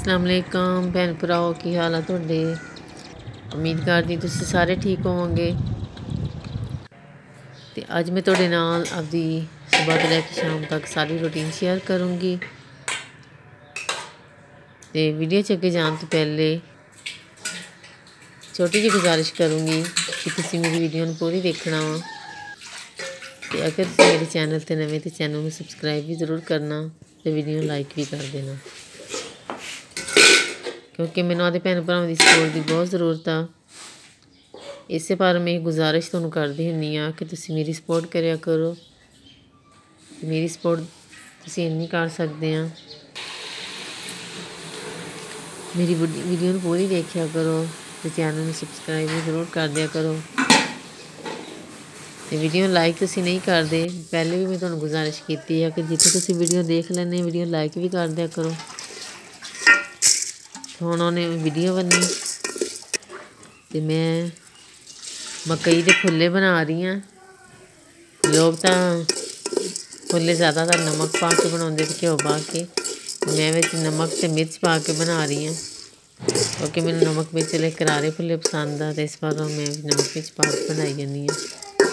अस्सलाम वालेकुम भैन भराओ, की हाल है तुहाडे। उम्मीद करदी तुसीं सारे ठीक होवोगे। तो अज मैं तुहाडे नाल आपदी सुबह तो लैके शाम तक सारी रूटीन शेयर करूँगी। तो वीडियो च अगे जाने तो पहले छोटी जी गुजारिश करूँगी कि तुसीं मेरी वीडियो पूरी देखना वा। तो अगर तुसीं मेरे चैनल ते नवें तो चैनल में सबसक्राइब भी ज़रूर करना तो वीडियो लाइक भी कर देना, क्योंकि मैंने आदे भैन भरावां दी सपोर्ट की बहुत ज़रूरत आ। इस पर मैं गुजारिश तुहानूं करदी हुंदी आ कि तुसीं मेरी सपोर्ट करिया करो। मेरी सपोर्ट तुसीं इन्नी कर सकदे आ। मेरी वीडियो पूरी देखिया करो तो चैनल में सबसक्राइब भी ज़रूर कर दिया करो। तो वीडियो लाइक तुसीं नहीं करदे, पहले भी मैं तुहानूं गुजारिश की है कि जिथे तुसीं वीडियो देख लैंदे वीडियो लाइक भी कर दिया करो। हुण उन्हें वीडियो बनी तो मैं मकई के फुल्ले बना रही हाँ। लोग तो फुल्ले ज़्यादातर नमक पा के बनाते थे, घ्यो पा के। मैं विच नमक ते मिर्च पा के बना रही हाँ, क्योंकि मैंने नमक मिर्च वाले करारे फुल्ले पसंद आ। तो इस पर मैं नमक मिर्च पा के बनाई जानी हाँ।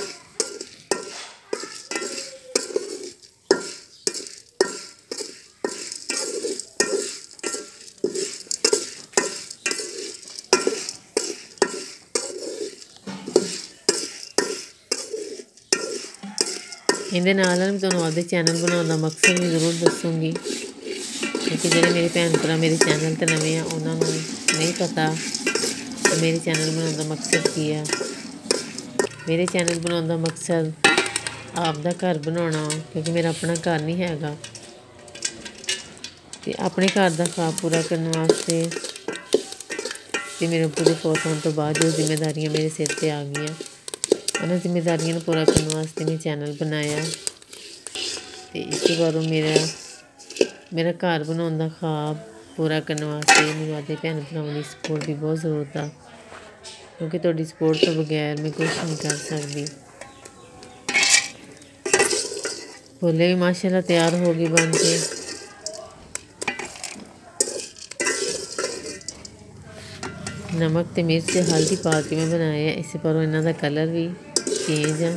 इहदे नाल मैं तुहानूं आपदे चैनल बनाने का मकसद भी ज़रूर दसूँगी, क्योंकि जिहड़े मेरे भैन भरा मेरे चैनल ते नवे आ उन्होंने नहीं पता कि मेरे चैनल बनाने का मकसद की है। मेरे चैनल बनाने का मकसद आपदा घर बनाना, क्योंकि मेरा अपना घर नहीं हैगा। ते अपने घर का ख्वाब पूरा करने वास्ते ते मेरे अब्बू दे फौत होने तो बाद जो जिम्मेदारियां मेरे सिर ते आ गई, उन्होंने जिम्मेदारियों पूरा करने वास्ते मैं चैनल बनाया। तो इसी बारों मेरा घर बनाने का ख्वाब पूरा करने वास्ते मैं आदे भैन भरावां की सपोर्ट की बहुत ज़रूरत आ, क्योंकि तुहाडी सपोर्ट तो बगैर मैं कुछ नहीं कर सकती। फुल्ले भी माशाअल्लाह तैयार हो गए बन के। नमक ते मिर्च हल्दी पा के मैं बनाया, इस पर इन्हों का कलर भी चेंज है।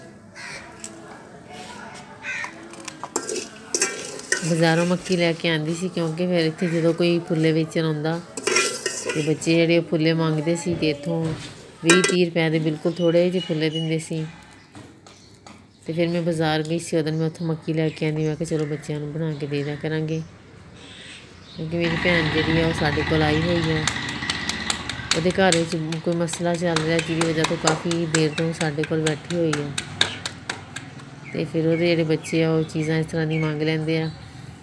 बाज़ारों मक्की लैके आँदी सी, क्योंकि फिर इत्थे जो कोई फुल्ले बेचन आउंदा ते बच्चे जिहड़े फुल्ले मंगदे सी ते इत्थों 20-30 रुपए के बिल्कुल थोड़े जे फुल्ले दिंदे सी। ते फिर मैं बाज़ार गई सी, उदन मैं उत्थों मक्की लैके आंदी। मैं कहा चलो बच्चों नूं बना के दे दिया करांगे, क्योंकि मेरी भैन जिहड़ी है वो साडे कोल आई हुई है। ਉਹਦੇ घर कोई मसला चल रहा जिहदी वजह तो काफ़ी देर तो साडे कोल बैठी हुई है। तो फिर वो जिहड़े बच्चे आ वो चीज़ां इस तरह दी मंग लैंदे आ।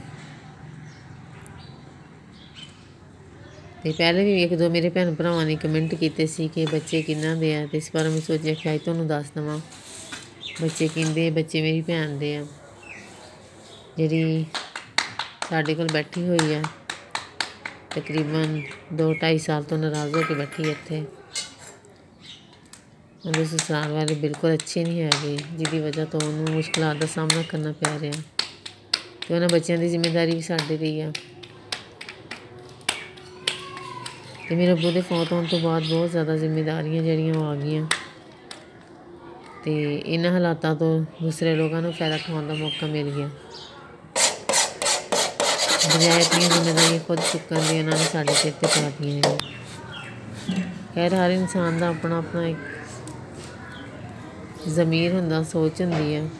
तो पहले भी एक दो मेरे भैन भरावां ने कमेंट किए सी कि बच्चे किन्ना दे आ। तो इस बार मैं सोचा कि अज तुहानूं दस देवां बच्चे किंदे। बच्चे मेरी भैन दे आ जिहड़ी साडे कोल बैठी हुई है, तकरीबन 2-2.5 साल तो नाराज़ होकर बैठी है इत्थे। उहदे ससुराल वाले बिल्कुल अच्छे नहीं है, जिहदी वजह तो उन्होंने मुश्किलात का सामना करना पै रहा। तो उन्होंने बच्चों की जिम्मेदारी भी साडे ते ही आ। तो मेरे अब्बू के फौत होने तो बाद बहुत ज़्यादा जिम्मेदारियां जिहड़ियां आ गई। तो इन्हां हालातों तो दूसरे लोगों को फ़ायदा उठाने का मौका मिल गया। बजाय अपनी जिम्मेदारियां खुद चुकन दी उन्होंने साडे सिर ते पा दियां। खैर हर इंसान का अपना अपना एक ज़मीर हुंदा, सोच हुंदी है।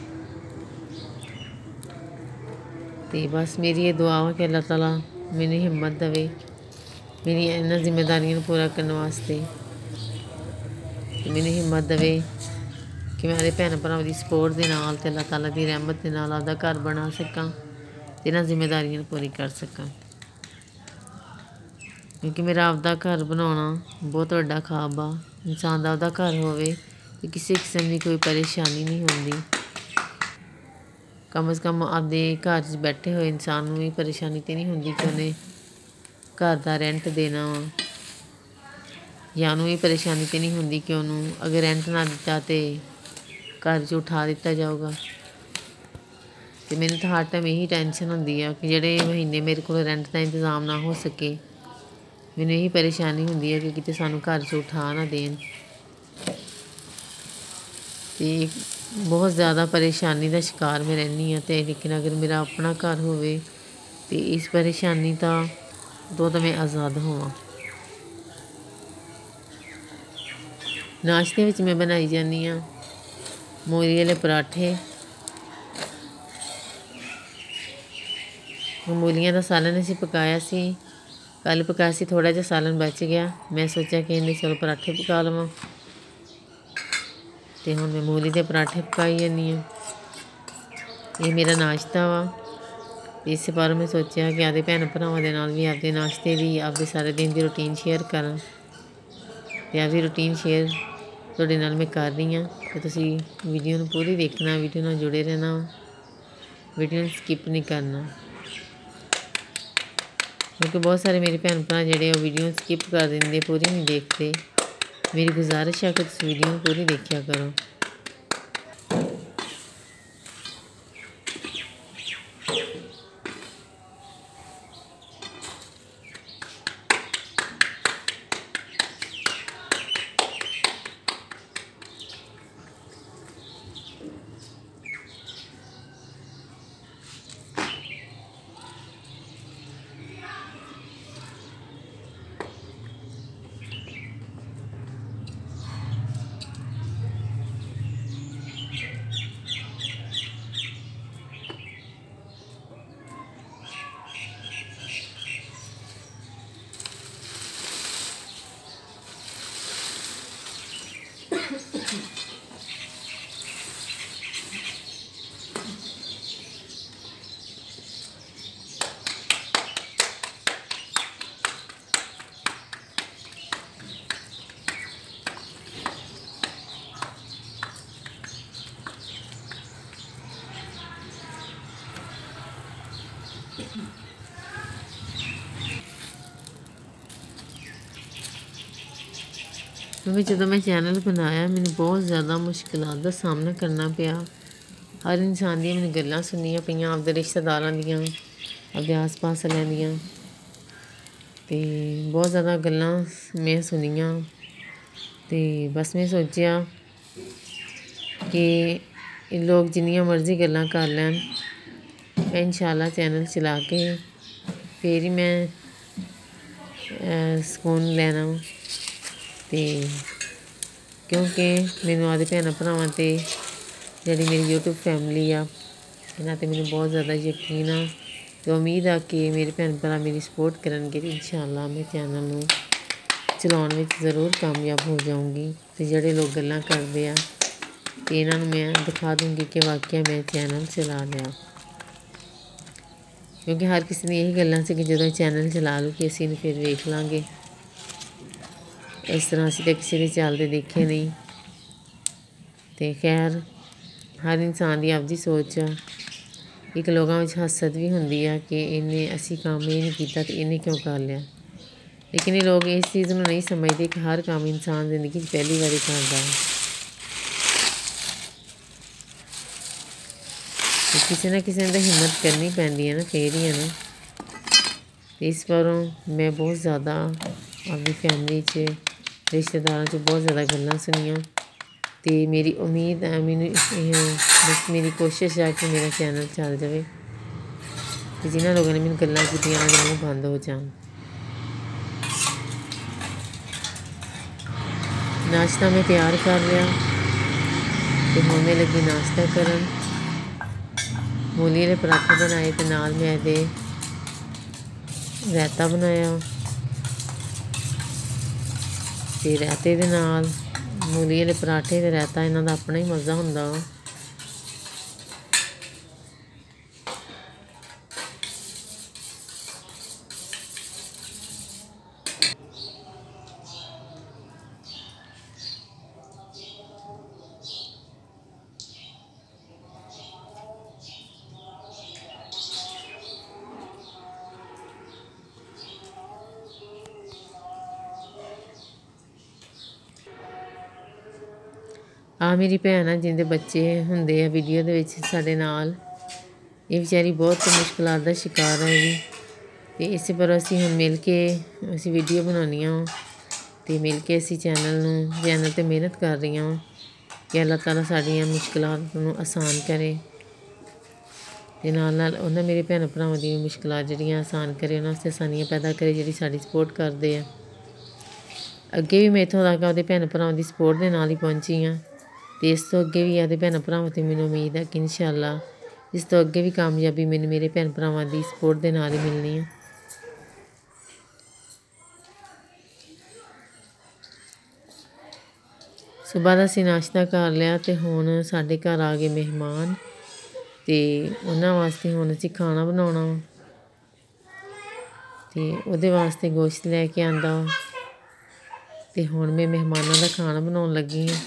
तो बस मेरी ये दुआ है कि अल्लाह ताला मैनूं हिम्मत देवे मेरी इन्हां जिम्मेदारियों पूरा करने वास्ते। मैनूं हिम्मत देवे कि मैं अपने भैन भरावां की सपोर्ट के नाल ते अल्लाह ताला की रहमत के नाल आपदा घर बना सकां ते इन्हां जिम्मेदारियों पूरी कर सकां। क्योंकि मेरा आपदा घर बनाना बहुत वड्डा ख्वाब आ। इंसान का आपदा घर होवे तो किसी किस्म की कोई परेशानी नहीं होंदी। कम से कम आपदे घर च बैठे हुए इंसान नूं भी परेशानी तो नहीं होंदी कि उन्हें घर का रेंट देना वा, या उन्होंने भी परेशानी तो नहीं होंदी कि उन्होंने अगर रेंट ना दिता तो घर च उठा दिता जाऊगा। तो मैंने तो हर टाइम यही टेंशन होंदी है कि ਜਿਹੜੇ महीने मेरे को रेंट का इंतज़ाम ना हो सके। मैंने यही परेशानी होंदी है कि किते सानू घर च उठा ना देन। तो बहुत ज़्यादा परेशानी का शिकार मैं रहनी हाँ। तो लेकिन अगर मेरा अपना घर होवे तो इस परेशानी तो मैं आज़ाद होवां। नाश्ते में मैं बनाई जानी हाँ मूली वाले पराठे। मूलियां का सालन असीं पकाया सी, कल पकाया सी, थोड़ा जिहा सालन बच गया। मैं सोचा कि इन्हें चलो पराठे पका लवां। तो हुण मैं मूली के पराठे पकाई जानी हाँ। ये मेरा नाश्ता वा। इस बार मैं सोचा कि आपदे भैन भरावां दे नाल भी आपदे नाश्ते दी आपदे सारे दिन की रूटीन शेयर करां। ते आपदी रूटीन शेयर तुहाडे नाल मैं कर रही हाँ। तो तुसीं वीडियो नूं पूरी देखना, वीडियो नाल जुड़े रहना, वीडियो नूं स्किप नहीं करना। क्योंकि बहुत सारे मेरे भैन भरा जिहड़े वीडियो स्किप कर देंगे, पूरी नहीं देखते। मेरी गुजारिश है कि तुसीं वीडियो पूरी देखा करो। क्योंकि जो मैं चैनल बनाया मैंने बहुत ज़्यादा मुश्किलात का सामना करना पिया। हर इंसान दी मैंने गल्लां सुनियां पियां, आपदे रिश्तेदारां दियां, आपदे आस पास वालियां दियां। ते बहुत ज़्यादा गल्लां मैं सुनियां। ते बस मैं सोचा कि लोग जिन्नियां मर्जी गल्लां कर लैन, मैं इंशाल्लाह चैनल चला के फिर ही मैं सकून लैना। ते क्योंकि मैनू आपदे भैन भरावां ते जिहड़ी मेरी यूट्यूब फैमिली आ, इन्हां ते मैनू बहुत ज़्यादा यकीन आ। तो उम्मीद आ कि मेरे भैन भरा मेरी सपोर्ट करनगे। इंशाल्लाह मैं चैनल नूं चलाउण विच ज़रूर कामयाब हो जाऊँगी। तो जिहड़े लोग गल्लां करदे आ ते इन्हां नूं मैं दिखा दूँगी कि वाकई मैं चैनल चला लिया। क्योंकि हर किसी ने यही गल्लां सी कि जदों चैनल चला लूँ कि असीं फिर वेख लांगे। इस तरह असीं तो किसी दे चलदे देखे नहीं। तो खैर हर इंसान की आपदी सोच आ। एक लोगों में हसद भी होंदी आ कि इन्हें असी काम ये नहीं किया तो इन्हें क्यों कर लिया। लेकिन ये लोग इस चीज़ को नहीं समझते कि हर काम इंसान जिंदगी पहली बारी करता है। तो किसी ना किसी ने तो हिम्मत करनी पैंदी है ना, फिर ही है ना। तो इस बारों मैं बहुत ज़्यादा अपनी फैमिली च रिश्तेदारों च बहुत ज़्यादा गल्लां सुनियां। तो मेरी उम्मीद है, मैनू बस मेरी कोशिश है कि मेरा चैनल चल जाए। तो जिन्होंने लोगों ने मैनू गल्लां कीतियां उन्हां दे मूंह बंद हो जान। नाश्ता मैं तैयार कर लिया। तो हुण मैं लगी नाश्ता करन। मूली वाले पराठे बनाए तो नाल मैं इहदे रायता बनाया। तो रायते दे नाल मूली वाले पराठे ते रायता इन्हां दा अपना ही मज़ा हुंदा वा। आ मेरी भैन आ जिंदे बच्चे हुंदे आ वीडियो दे विच साडे नाल। ਇਹ ਵਿਚਾਰੀ ਬਹੁਤ ਮੁਸ਼ਕਿਲਾਂ ਦਾ ਸ਼ਿਕਾਰ ਹੈ ਜੀ। ਤੇ ਇਸੇ ਪਰ ਅਸੀਂ ਹੁਣ ਮਿਲ ਕੇ ਅਸੀਂ ਵੀਡੀਓ ਬਣਾਉਣੀਆਂ ਵਾ ਤੇ ਮਿਲ ਕੇ ਅਸੀਂ ਚੈਨਲ ਤੇ ਮਿਹਨਤ ਕਰ ਰਹੀਆਂ ਵਾ ਕਿ ਅੱਲਾਹ ਤਾਲਾ ਸਾਡੀਆਂ ਮੁਸ਼ਕਿਲਾਂ ਨੂੰ ਆਸਾਨ ਕਰੇ ਤੇ ਨਾਲ ਉਹਨਾਂ ਮੇਰੇ ਭੈਣ ਭਰਾਵਾਂ ਦੀਆਂ ਮੁਸ਼ਕਿਲਾਂ ਜਿਹੜੀਆਂ ਆਸਾਨ ਕਰੇ, ਉਹਨਾਂ ਵਾਸਤੇ ਆਸਾਨੀਆਂ ਪੈਦਾ ਕਰੇ, ਜਿਹੜੀ ਸਾਡੀ ਸਪੋਰਟ ਕਰਦੇ ਆ। ਅੱਗੇ ਵੀ ਮੈਂ ਇੱਥੋਂ ਤੱਕ ਆਪਦੇ ਭੈਣ ਭਰਾਵਾਂ ਦੀ ਸਪੋਰਟ ਦੇ ਨਾਲ ਹੀ ਪਹੁੰਚੀ ਹਾਂ ਤੇ ਇਸ ਤੋਂ ਅੱਗੇ ਵੀ ਆਪਦੇ ਭੈਣ ਭਰਾਵਾਂ ਤੇ ਮੈਨੂੰ ਉਮੀਦ ਹੈ ਕਿ ਇਨਸ਼ਾਅੱਲਾ ਇਸ ਤੋਂ ਅੱਗੇ ਵੀ ਕਾਮਯਾਬੀ ਮੈਨੂੰ ਮੇਰੇ ਭੈਣ ਭਰਾਵਾਂ ਦੀ ਸਪੋਰਟ ਦੇ ਨਾਲ ਹੀ ਮਿਲਣੀ ਹੈ। ਸੁਬਾਹ ਦਾ ਅਸੀਂ ਨਾਸ਼ਤਾ ਕਰ ਲਿਆ ਤੇ ਹੁਣ ਸਾਡੇ ਘਰ ਆ ਗਏ ਮਹਿਮਾਨ ਤੇ ਉਹਨਾਂ ਵਾਸਤੇ ਹੁਣ ਅਸੀਂ ਖਾਣਾ ਬਣਾਉਣਾ ਵਾ ਤੇ ਉਹਦੇ ਵਾਸਤੇ ਗੋਸ਼ਤ ਲੈ ਕੇ ਆਂਦਾ ਵਾ ਤੇ ਹੁਣ ਮੈਂ ਮਹਿਮਾਨਾਂ ਦਾ ਖਾਣਾ ਬਣਾਉਣ ਲੱਗੀ ਹਾਂ।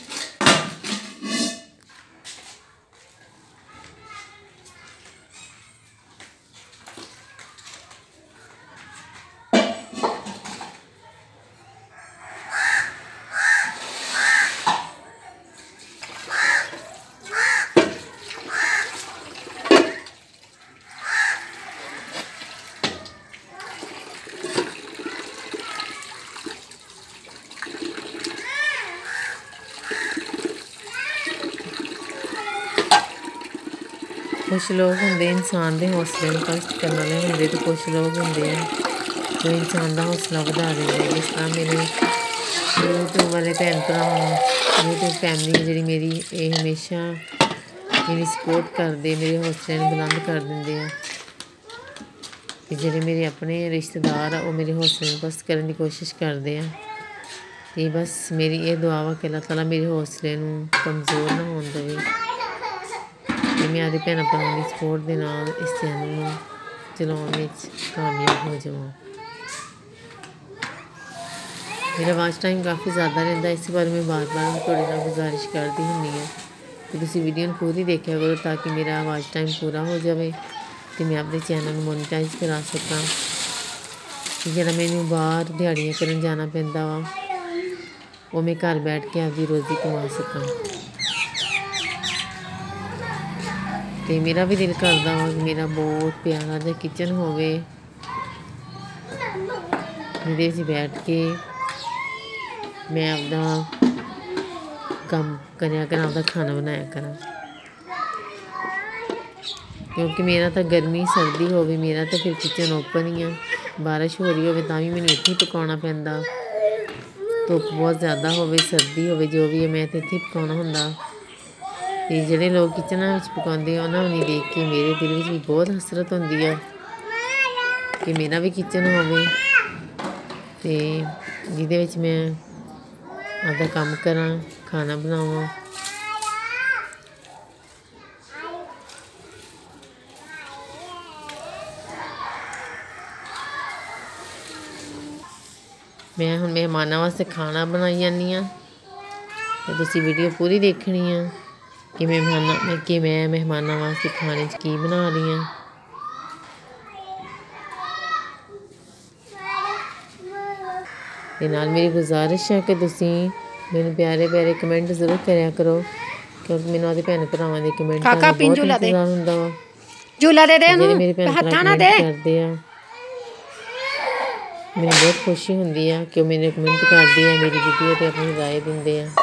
ਕੁਛ ਲੋਕ ਹੁੰਦੇ ਇਨਸਾਨ ਦੇ ਹੌਸਲੇ ਨੂੰ ਕਸ਼ਟ ਕਰਨ ਵਾਲੇ ਹੁੰਦੇ ਤੇ ਕੁਛ ਲੋਕ ਹੁੰਦੇ ਆ ਜੋ ਇਨਸਾਨ ਦਾ ਹੌਸਲਾ ਵਧਾ ਦਿੰਦੇ। ਜਿਸ ਤਰ੍ਹਾਂ ਮੇਰੇ YouTube ਵਾਲੇ ਭੈਣ ਭਰਾ YouTube ਫੈਮਿਲੀ ਜਿਹੜੀ ਮੇਰੀ, ਇਹ ਹਮੇਸ਼ਾ ਮੇਰੀ ਸਪੋਰਟ ਕਰਦੇ, ਮੇਰੇ ਹੌਸਲੇ ਨੂੰ ਬੁਲੰਦ ਕਰ ਦਿੰਦੇ ਆ ਤੇ ਜਿਹੜੇ ਮੇਰੇ ਆਪਣੇ ਰਿਸ਼ਤੇਦਾਰ ਆ ਉਹ ਮੇਰੇ ਹੌਸਲੇ ਨੂੰ ਪਸਤ ਕਰਨ ਦੀ ਕੋਸ਼ਿਸ਼ ਕਰਦੇ ਆ। ਤੇ ਬਸ ਮੇਰੀ ਇਹ ਦੁਆ ਵਾ ਕਿ ਅੱਲਾਹ ਤਾਲਾ ਮੇਰੇ ਹੌਸਲੇ ਨੂੰ ਕਮਜ਼ੋਰ ਨਾ ਹੋਣ ਦੇਵੇ ਤੇ ਮੈਂ ਆਪਦੇ ਭੈਣਾਂ ਭਰਾਵਾਂ ਦੀ ਸਪੋਰਟ ਦੇ ਨਾਲ ਇਸ ਚੈਨਲ ਨੂੰ ਚਲਾਉਣ ਵਿੱਚ ਕਾਮਯਾਬ ਹੋ ਜਾਵਾਂ। ਮੇਰਾ ਵਾਚ ਟਾਈਮ ਕਾਫੀ ਜ਼ਿਆਦਾ ਰਹਿੰਦਾ, ਇਸ ਬਾਰੇ ਮੈਂ ਬਾਰ-ਬਾਰ ਤੁਹਾਡੇ ਨਾਲ ਗੁਜ਼ਾਰਿਸ਼ ਕਰਦੀ ਹੁੰਦੀ ਹਾਂ ਕਿ ਤੁਸੀਂ ਵੀਡੀਓ ਨੂੰ ਪੂਰੀ ਦੇਖਿਆ ਕਰੋ ਤਾਂ ਕਿ ਮੇਰਾ ਵਾਚ ਟਾਈਮ ਪੂਰਾ ਹੋ ਜਾਵੇ ਤੇ ਮੈਂ ਆਪਣੇ ਚੈਨਲ ਨੂੰ ਮੋਨੀਟਾਈਜ਼ ਕਰਾ ਸਕਾਂ। ਜਿਹੜਾ ਮੈਨੂੰ ਬਾਹਰ ਦਿਹਾੜੀਆਂ ਕਰਨ ਜਾਣਾ ਪੈਂਦਾ ਵਾ ਉਹ ਮੈਂ ਘਰ ਬੈਠ ਕੇ ਆਪਦੀ ਰੋਜ਼ੀ ਕਮਾ ਸਕਾਂ। ਤੇ ਮੇਰਾ ਵੀ ਦਿਲ ਕਰਦਾ ਵਾ ਕਿ ਮੇਰਾ ਬਹੁਤ ਪਿਆਰਾ ਜਿਹਾ ਕਿਚਨ ਹੋਵੇ ਜਿਹਦੇ ਵਿੱਚ ਬੈਠ ਕੇ ਮੈਂ ਆਪਦਾ ਕੰਮ ਕਰਿਆ ਕਰਾਂ, ਆਪਦਾ ਖਾਣਾ ਬਣਾਇਆ ਕਰਾਂ। ਕਿਉਂਕਿ ਮੇਰਾ ਤਾਂ ਗਰਮੀ ਸਰਦੀ ਹੋਵੇ ਮੇਰਾ ਤਾਂ ਫਿਰ ਕਿਚਨ ਓਪਨ ਹੀ ਆ, ਬਾਰਿਸ਼ ਹੋ ਰਹੀ ਹੋਵੇ ਤਾਂ ਵੀ ਮੈਨੂੰ ਇੱਥੇ ਹੀ ਪਕਾਉਣਾ ਪੈਂਦਾ, ਧੁੱਪ ਬਹੁਤ ਜ਼ਿਆਦਾ ਹੋਵੇ ਸਰਦੀ ਹੋਵੇ ਜੋ ਵੀ ਹੈ ਮੈਂ ਤਾਂ ਇੱਥੇ ਪਕਾਉਣਾ ਹੁੰਦਾ। ਤੇ ਜਿਹੜੇ ਲੋਕ ਕਿਚਨਾਂ ਵਿੱਚ ਪਕਾਉਂਦੇ ਆ ਉਹਨਾਂ ਨੂੰ ਨਹੀਂ ਦੇਖ ਕੇ ਮੇਰੇ ਦਿਲ ਵਿੱਚ ਵੀ ਬਹੁਤ ਹਸਰਤ ਹੁੰਦੀ ਆ ਕਿ ਮੇਰਾ ਵੀ ਕਿਚਨ ਹੋਵੇ ਤੇ ਜਿਹਦੇ ਵਿੱਚ ਮੈਂ ਆਪਦਾ ਕੰਮ ਕਰਾਂ, ਖਾਣਾ ਬਣਾਵਾਂ। ਮੈਂ ਹੁਣ ਮਹਿਮਾਨਾਂ ਵਾਸਤੇ ਖਾਣਾ ਬਣਾਈ ਜਾਂਦੀ ਹਾਂ ਤੇ ਤੁਸੀਂ ਵੀਡੀਓ ਪੂਰੀ ਦੇਖਣੀ ਆ ਕਿ ਮੈਂ ਮਹਿਮਾਨਾਂ ਵਾਸਤੇ ਖਾਣੇ 'ਚ ਕੀ ਬਣਾ ਰਹੀ ਹਾਂ। ਤੇ ਨਾਲ ਮੇਰੀ ਗੁਜ਼ਾਰਿਸ਼ ਹੈ ਕਿ ਤੁਸੀਂ ਮੈਨੂੰ ਪਿਆਰੇ ਪਿਆਰੇ ਕਮੈਂਟ ਜ਼ਰੂਰ ਕਰਿਆ ਕਰੋ ਕਿਉਂਕਿ ਮੈਨੂੰ ਆਪਦੇ ਭੈਣ ਭਰਾਵਾਂ ਦੇ ਕਮੈਂਟ ਦਾ ਬਹੁਤ ਇੰਤਜ਼ਾਰ ਹੁੰਦਾ ਵਾ। ਜਿਹੜੇ ਮੇਰੇ ਭੈਣ ਭਰਾ ਕਮੈਂਟ ਕਰਦੇ ਆ ਮੈਨੂੰ ਬਹੁਤ ਖੁਸ਼ੀ ਹੁੰਦੀ ਆ ਕਿ ਉਹ ਮੈਨੂੰ ਕਮੈਂਟ ਕਰਦੇ ਆ, ਮੇਰੀ ਵੀਡੀਓ 'ਤੇ ਆਪਣੀ ਰਾਏ ਦਿੰਦੇ ਆ।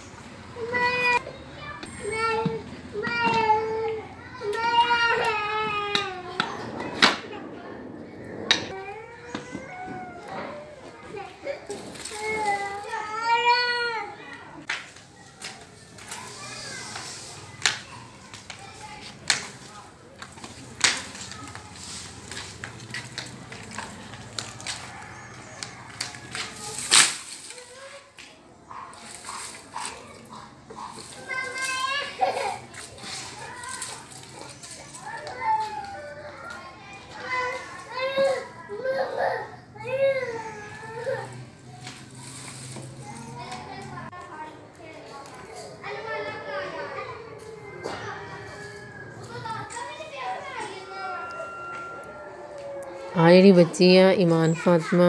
ਆ ਜਿਹੜੀ ਬੱਚੀ ਆ ਇਮਾਨ ਫਾਤਮਾ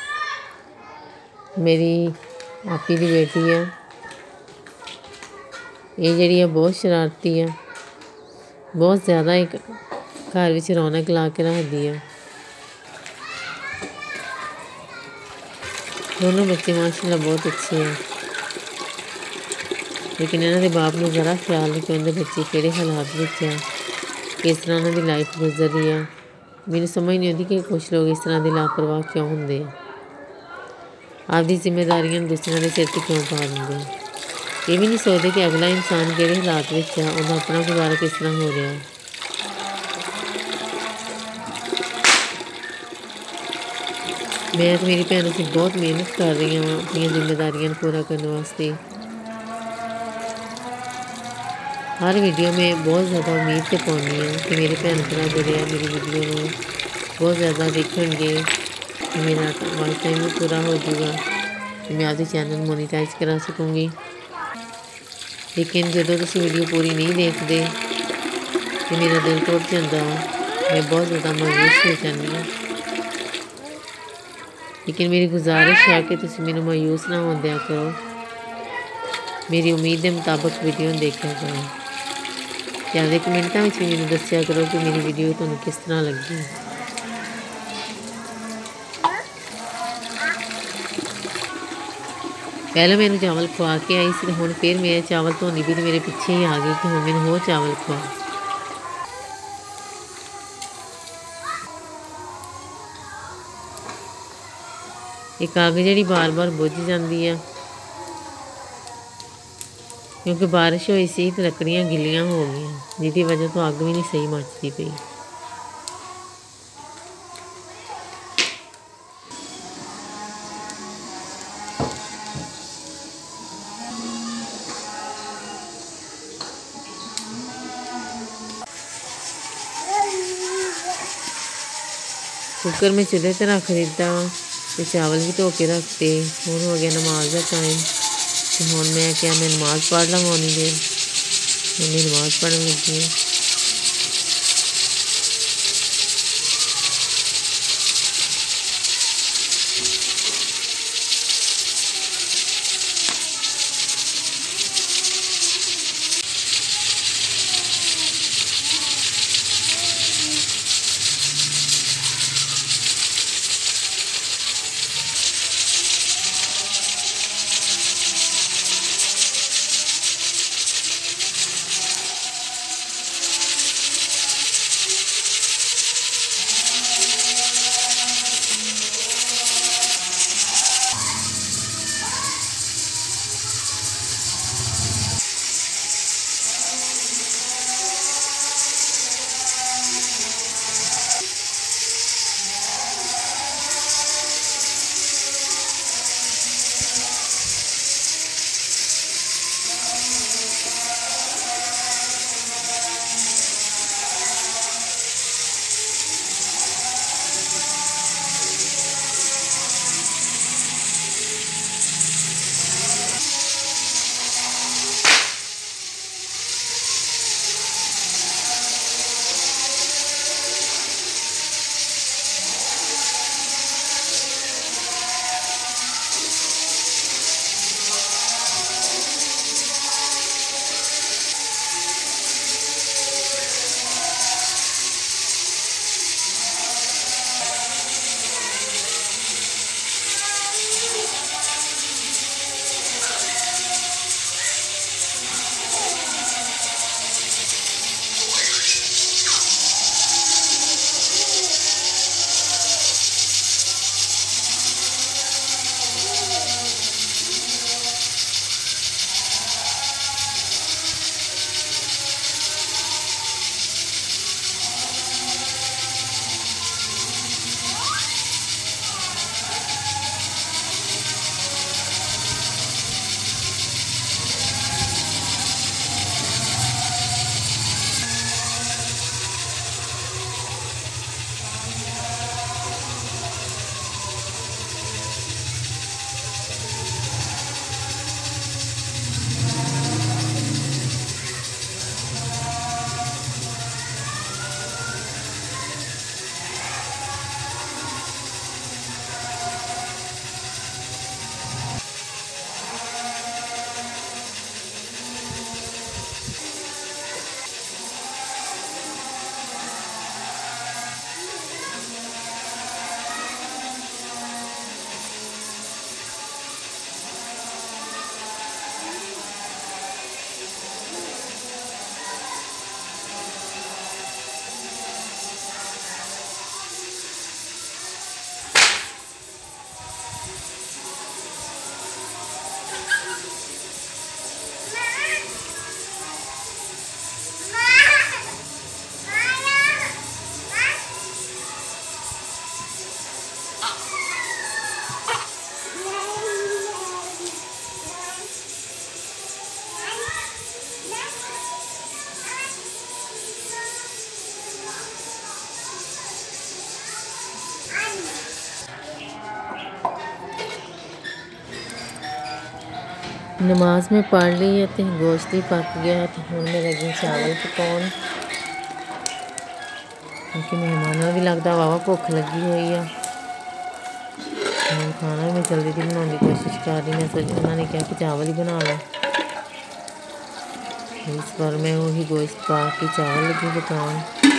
ਮੇਰੀ ਆਪੀ ਦੀ ਬੇਟੀ ਆ। ਇਹ ਜਿਹੜੀ ਆ ਬਹੁਤ ਸ਼ਰਾਰਤੀ ਆ, ਬਹੁਤ ਜ਼ਿਆਦਾ घर विच रौनक ला के रखती है। दोनों बच्चे माशाल्लाह बहुत अच्छे हैं, लेकिन इन्हों के बाप ने ज़रा ख्याल है कि उनके बच्चे किहड़े हालात विच है, किस तरह उन्होंने लाइफ गुजर रही है। मैनूं समझ नहीं आती कि कुछ लोग इस तरह के लापरवाह क्यों होंगे, आपकी जिम्मेदारियां दूसरों के सिर पर क्यों पा देंगे। ये भी नहीं सोचते कि अगला इंसान किहड़े हालात विच है, उनका अपना गुजारा किस तरह हो रहा है। मैं तो मेरी भैनों से बहुत मेहनत कर रही हूँ अपनी जिम्मेदारियां पूरा करने वास्ते। हर वीडियो में बहुत ज़्यादा उम्मीद से पानी है कि मेरे भैन भरा जोड़े है मेरी वीडियो में बहुत ज़्यादा देखेंगे, मेरा वॉच टाइम भी पूरा हो जाएगा, कि मैं आपके चैनल मोनीटाइज करा सकूँगी। लेकिन जो तुम वीडियो पूरी नहीं देखते तो मेरा दिल टुट जाता, मैं बहुत ज़्यादा मायूस हो जाती हूँ। लेकिन मेरी गुजारिश है कि तुम मैनू मायूस ना हो दिया करो, मेरी उम्मीद के मुताबिक वीडियो देखा करो। आपके कमेंटा में भी मैनू दस्या करो कि मेरी वीडियो तुहानू किस तरह लगी। पहले मैनू चावल खुआ के आई सी, हुण फिर मैं चावल धोनी भी तो मेरे पिछे ही आ गई कि हुण मैनू होर चावल खुआ। एक अग जी बार बार बुझ जाती है, क्योंकि बारिश हुई सी तो लकड़ियाँ गिलियाँ हो गई, जिसकी वजह तो अग भी नहीं सही मचती पई। कुकर में चूल्हे पर रख दिता, तो चावल भी धो के रखते। हुण हो गया नमाज का टाइम, तो हुण मैं क्या मैं नमाज़ पढ़ लवां उन्नी देर, मैं नमाज़ पढ़न लगी हूँ। नमाज में पढ़ ली है तो गोश्त ही पक गया है। तो हूँ मैं लगी चावल पकाउण, क्योंकि मेहमानों भी लगता वावा भुख लगी हुई है। खाना मैं जल्दी जल्दी बनाने की कोशिश कर रही। मैं सोचा उन्होंने कहा कि चावल ही बना लो, इस पर मैं वही गोश्त पा के चावल लगी पकाउण।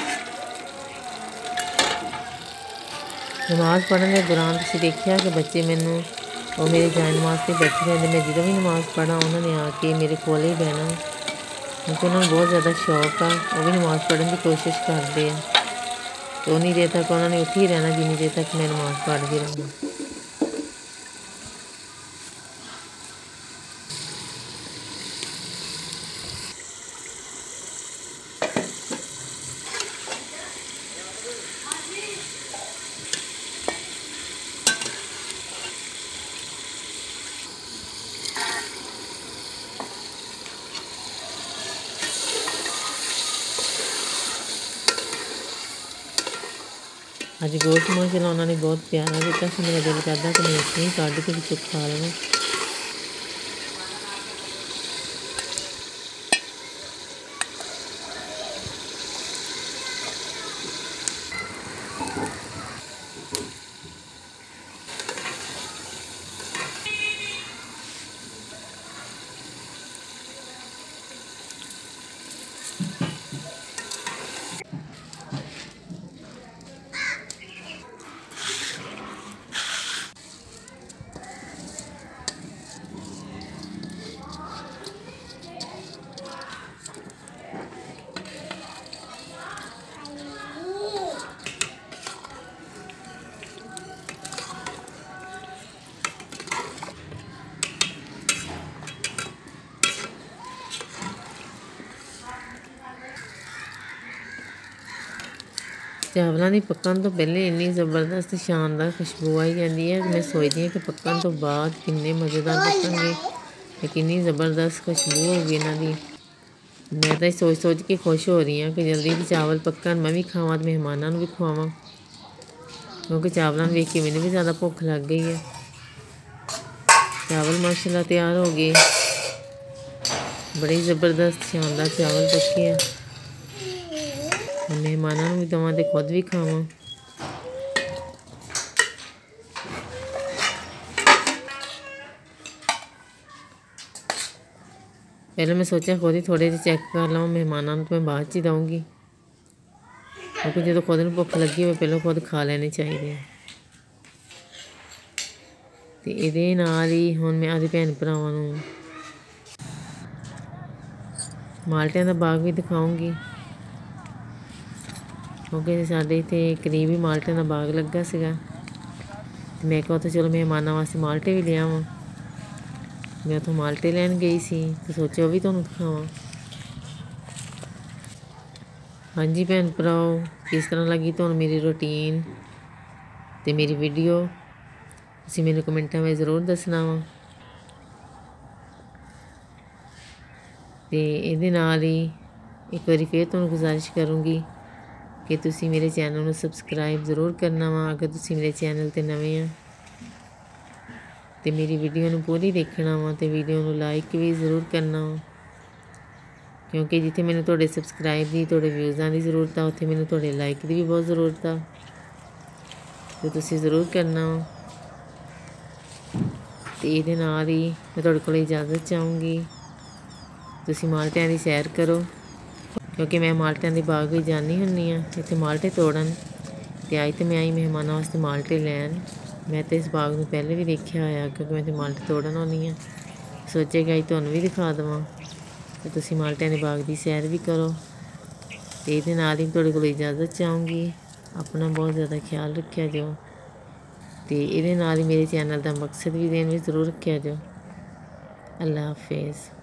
नमाज पढ़ने के दौरान तुसीं देखिया कि बच्चे मैनू और मेरे जान नमाज से बैठे रहते। मैं जो भी नमाज पढ़ा उन्होंने आके मेरे कोल ही बहना, क्योंकि उन्होंने बहुत ज़्यादा शौक आ। वो भी नमाज पढ़ने की कोशिश करते हैं। तो उन्नी देर तक उन्होंने उठी ही रहना जिन्नी देर तक मैं नमाज पढ़ती रहूँ। अज गोश्त माशाअल्लाह उन्होंने बहुत प्यारा दिता सी। मेरा दिल करता कि मैं इसमें ही कढ़ के विचों खा लवां। चावलों की पकन तो पहले इन्नी ज़बरदस्त शानदार खुशबू आई जाती है। मैं सोचती हूँ कि पकन तो बाद कितने मज़ेदार पकणगे, ते कितनी ज़बरदस्त खुशबू होगी इन्हां दी। मैं तो सोच सोच के खुश हो रही हूँ कि जल्दी भी चावल पकन, मैं भी खावां ते मेहमानों भी खुआवां, क्योंकि चावलों वेख के मैनूं भी ज़्यादा भुख लग गई है। चावल माशाअल्लाह तैयार हो गए, बड़े ज़बरदस्त शानदार चावल पके हैं। मेहमानों भी दवां ते खुद भी खावां। पहले मैं सोचा खुद ही थोड़े जे चैक कर लवां, मेहमानों तो मैं बाद च ही दूँगी, क्योंकि जो खुद नूं भुख लगी हो पहलों खुद खा लेने चाहिए। तो ये नाल ही हुण मैं अपने भैन भरावां नूं माल्टियां दा बाग भी दिखाऊँगी, क्योंकि साडे इत्थे करीब ही माल्टियां दा बाग लगा सीगा। मैं कहा तो चलो मेहमानों वास्ते माल्टे भी ले आवां। मैं उत्थों माल्टे लैन गई सी तो सोचा वो भी तुहानूं दिखावां। हाँ जी भैन भराओ, किस तरह लगी तुहानूं मेरी रूटीन ते मेरी वीडियो, तुसीं मैनूं कमेंटां में ज़रूर दसना वा। ते इहदे नाल ही एक बारी फिर तुहानूं गुजारिश करूँगी कि तुसीं मेरे चैनल नूं सबसक्राइब ज़रूर करना वा, अगर तुसीं मेरे चैनल ते नवें आ ते मेरी वीडियो नूं पूरी देखना वा, ते वीडियो नूं लाइक भी ज़रूर करना वा, क्योंकि जिथे मैनूं तुहाडे सबसक्राइब दी तुहाडे व्यूज़ां की जरूरत आ, उत्थे मैनूं तुहाडे लाइक की भी बहुत ज़रूरत आ। तो तुसीं ज़रूर करना वा। ते इहदे नाल ही मैं तुहाडे कोलों इजाज़त चाहूँगी। तुसीं माल्टियां दी सैर करो, क्योंकि मैं माल्टियां दे बाग भी जानी हुन्नी आ इत्थे माल्टे तोड़न। ते अज तो मैं आई मेहमानों वास्ते माल्टे लैन। मैं तो इस बाग नूं पहले भी देखिया होया, क्योंकि मैं तो माल्टे तोड़न आउंदी आ। सोचे कि अज तुहानूं भी दिखा देवां, ते तुसीं माल्टियां दे बाग दी सैर भी करो। ते इहदे नाल ही तुहाडे कोलों इजाज़त चाहूँगी। अपना बहुत ज़्यादा ख्याल रखिया जो, ते इहदे नाल ही मेरे चैनल का मकसद भी देन भी ज़रूर रखिया जो। अल्लाह हाफिज़।